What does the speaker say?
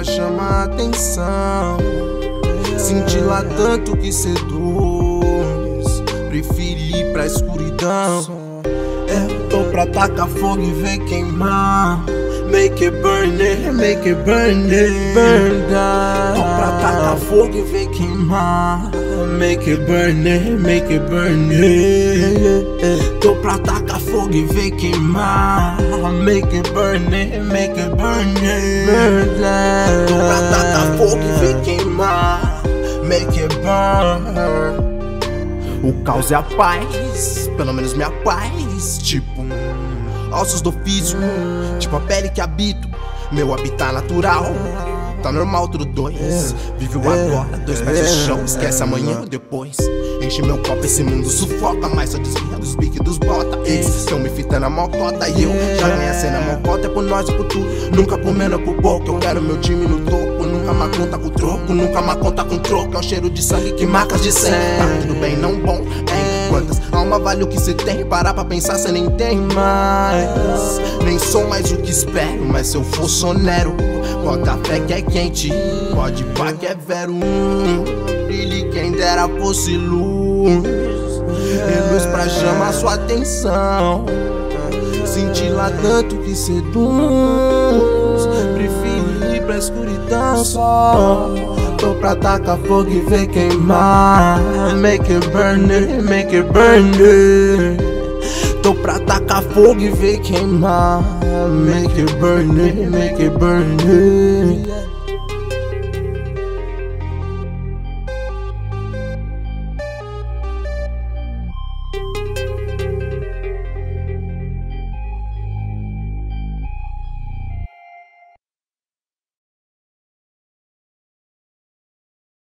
chamar atenção. Cintilar tanto que seduz, preferi ir pra escuridão. Tô pra tacar fogo e ver queimar. Make it burn it, make it burn it, burn down. Tô pra tacar fogo e ver queimar. Make it burn it, make it burn it. Tô pra tacar fogo e ver queimar. Make it burn it, make it burn it, burn down. Tô pra tacar fogo e ver queimar. Make it burn. O caos é a paz, pelo menos minha paz. Tipo, ossos do ofício, tipo a pele que habito. Meu habitat natural, tá normal tudo dois. Vive o agora, 2 pés no chão, esquece amanhã ou depois. Enche meu copo, esse mundo sufoca, mas só desvia dos biques dos bota. Eles tão me fitando a mocota e eu já ganhei a cena. Mocota é por nós e por tudo, nunca por menos por pouco. Eu quero meu time no topo, nunca má conta com troco, nunca má conta com troco. É o cheiro de sangue que marcas de sangue. Tá tudo bem, não bom, hein? Quantas alma vale o que cê tem? Parar pra pensar, cê nem tem mais. Nem sou mais o que espero, mas se eu for sonero. Bota fé que é quente, pode pá que é vero. Brilhe quem dera fosse luz, e luz pra chamar sua atenção. Cintilar tanto que seduz, prefiro ir pra escuridão só. Tô pra tacar fogo e ver queimar. Make it burn it, make it burn it. Tô pra tacar fogo e ver queimar. Make it burn it, make it burn it.